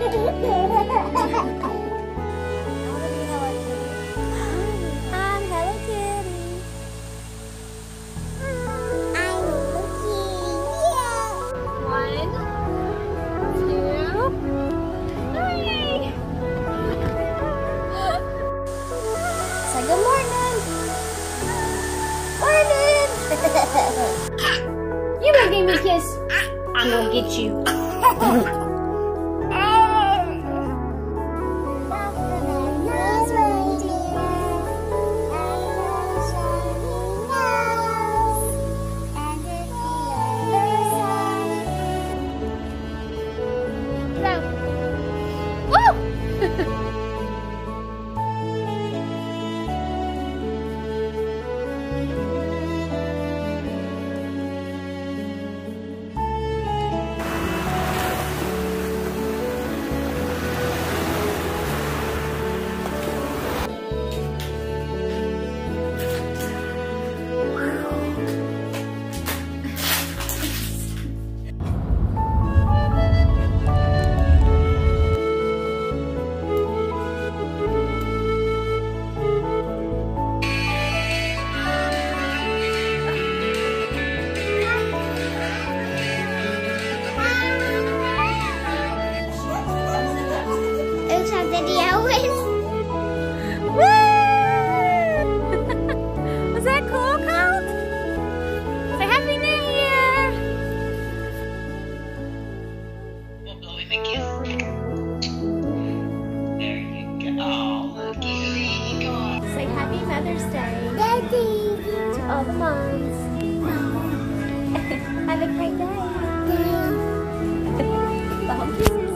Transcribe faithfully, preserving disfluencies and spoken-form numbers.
I'm Hello Kitty. I'm Hello Kitty. Yeah. One, two, three. Say good morning. Morning. You gonna give me a kiss? I'm gonna get you. Was that cool, Colt? Say Happy New Year! We'll blow him a kiss. There you go. Oh, looky, go on. Say Happy Mother's Day, Daddy, to all the moms. Have a great day. Bye.